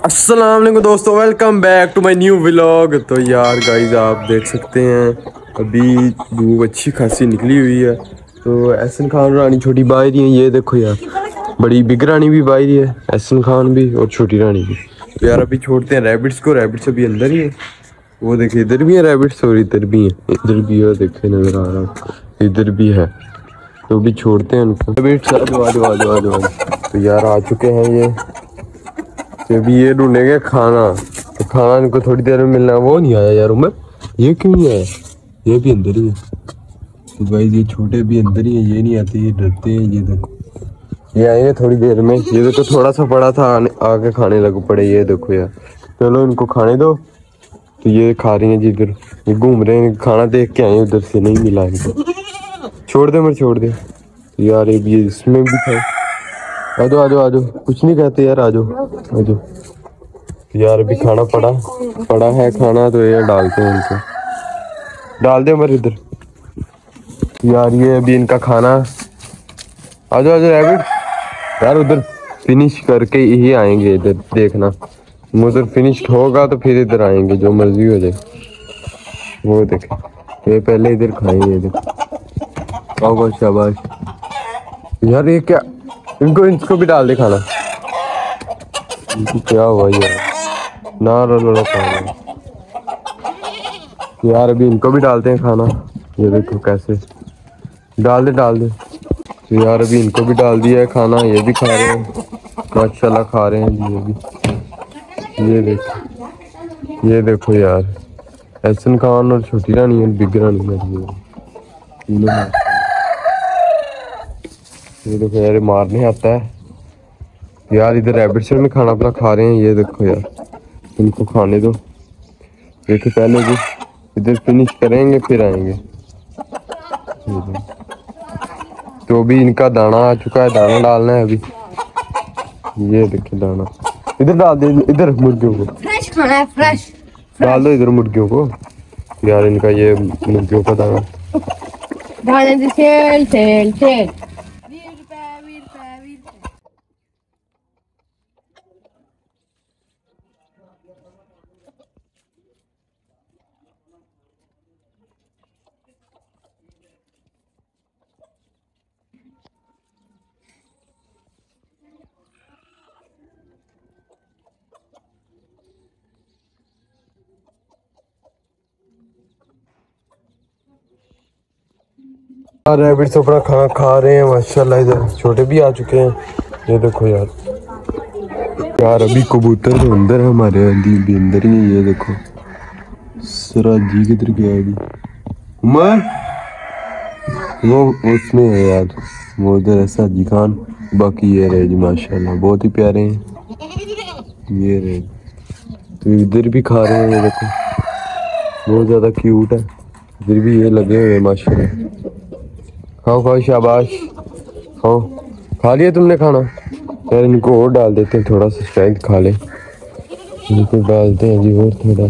अस्सलाम वालेकुम दोस्तों, welcome back to my new vlog. तो यार गाइस आप देख सकते हैं अभी धूप अच्छी खासी निकली हुई है। तो एहसन खान रानी छोटी बाहरी है, ये देखो यार बड़ी बिग रानी भी बाहरी है, एहसन खान भी और छोटी रानी भी। तो यार अभी छोड़ते हैं रैबिट्स को, रैबिट्स अभी अंदर ही है। वो देखिए इधर भी है रैबिट्स और इधर भी है, इधर भी है, देखे नजर आ रहा है, इधर भी है। तो अभी छोड़ते हैं उनको। रैबिट्स आ। तो यार आ चुके हैं ये। तो अभी ये ढूंढेंगे खाना, तो खाना इनको थोड़ी देर में मिलना। वो नहीं आया यार उमर, ये क्यों नहीं आया? ये भी अंदर ही है। तो भाई ये छोटे भी अंदर ही है, ये नहीं आते, ये डरते हैं। ये देखो ये आएंगे थोड़ी देर में। ये देखो थोड़ा सा पड़ा था, आके खाने लग पड़े। ये देखो यार, चलो इनको खाने दो। तो ये खा रही है जिधर ये घूम रहे हैं, खाना देख के आए उधर से, नहीं मिला इनको। छोड़ दे मर, छोड़ दे। तो यार ये इसमें भी था। आ जाओ, कुछ नहीं कहते यार, आ जाओ। यार अभी खाना पड़ा है खाना, तो ये डालते हैं इनको, डाल दे मर इधर। यार ये अभी इनका खाना। आ जाओ रैबिट। यार उधर फिनिश करके ही आएंगे, इधर देखना। उधर फिनिश होगा तो फिर इधर आएंगे, जो मर्जी हो जाए। वो देखे ये पहले इधर खाएंगे, इधर आओ। शाबाश यार, ये क्या, इनको भी डाल दे खाना। क्या हुआ यार, ना रो खाना। यार अभी इनको भी डालते हैं खाना। ये देखो कैसे डाल दे। तो यार अभी इनको भी डाल दिया है खाना, ये भी खा रहे हैं माशाल्लाह, खा रहे हैं ये भी। ये देखो यार, एहसन खान और छोटी रानी और बिग रानी है। ये देखो यार मारने आता है यार। इधर रैबिट्स में खाना अपना खा रहे हैं। ये देखो यार, इनको खाने दो। देखो पहले भी इधर फिनिश करेंगे फिर आएंगे। तो अभी इनका दाना आ चुका है, दाना डालना है अभी। ये देखिए दाना इधर डाल दे, इधर मुर्गियों को फ्रेश खाना है, फ्रेश डाल दो इधर मुर्गियों को। यार इनका ये मुर्गियों का दाना सेल। रैबिट्स अपना खाना खा रहे हैं माशाल्लाह। इधर छोटे भी आ चुके हैं। ये देखो यार अभी कबूतर तो अंदर है हमारे, भी अंदर ही है। ये देखो सरा जी किधर गया अभी? उमर वो उसमें है यार, वो उधर है साजी खान। बाकी ये रहे जी माशाल्लाह, बहुत ही प्यारे हैं। ये रहे, तो इधर भी खा रहे हैं। ये देखो बहुत ज्यादा क्यूट है, इधर भी ये लगे हुए माशाल्लाह। खाओ शाबाश, खाओ। खा लिया तुमने खाना? यार इनको और डाल देते हैं, थोड़ा सा स्ट्रेंथ खा ले। इनको डालते हैं जी और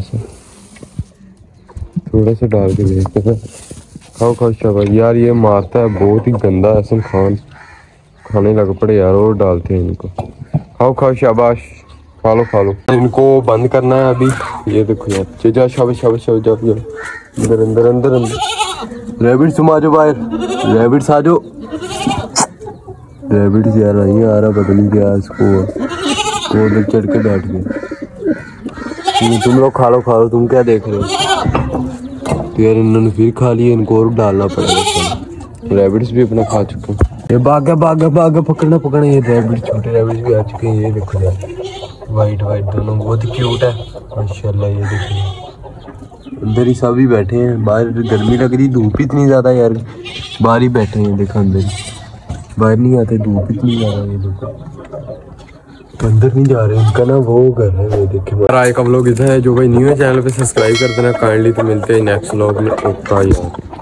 थोड़ा सा डाल के देखते हैं। खाओ शाबाश। यार ये मारता है बहुत ही गंदा एहसन खान, खाने लग पड़े यार, और डालते हैं इनको। खाओ शाबाश, खा लो। इनको बंद करना है अभी। ये देखो यार, जा शाबाश जाओ अंदर। रैबिट्स तुम आ जाओ बाहर, रैबिट्स आ जाओ। रैबिट्स यार नहीं आ रहा, पता नहीं क्या इसको, तो उधर चढ़ के बैठ गए। तुम लोग खा लो, तुम क्या देख रहे हो? तो यार इन्होंने फिर खा लिया, इनको और डालना पड़ेगा। रैबिट्स भी अपना खा चुके हैं। ये भागा पकड़ना। ये रैबिट, छोटे रैबिट्स भी आ चुके हैं। ये देखो यार वाइट दोनों बहुत ही क्यूट है माशाल्लाह। ये देखो अंदर ही सभी बैठे हैं, बाहर गर्मी लग रही, धूप इतनी ज्यादा यार, बाहर ही बैठे हैं। देखो अंदर ही, बाहर नहीं आते, धूप इतनी ज्यादा। ये देखो अंदर नहीं जा रहे, उनका ना वो कर रहे हैं। देखे राय का व्लॉग इधर है। जो भाई न्यू है चैनल पे सब्सक्राइब कर देना काइंडली। तो मिलते हैं नेक्स्ट व्लॉग में। ओके यार।